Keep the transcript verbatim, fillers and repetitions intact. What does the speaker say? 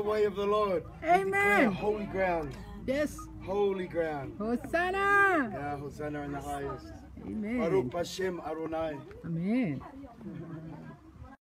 the way of the Lord. Amen. We declare holy ground. Yes. Holy ground. Hosanna. Yeah, Hosanna in the highest. Amen. Baruch Hashem Adonai. Amen.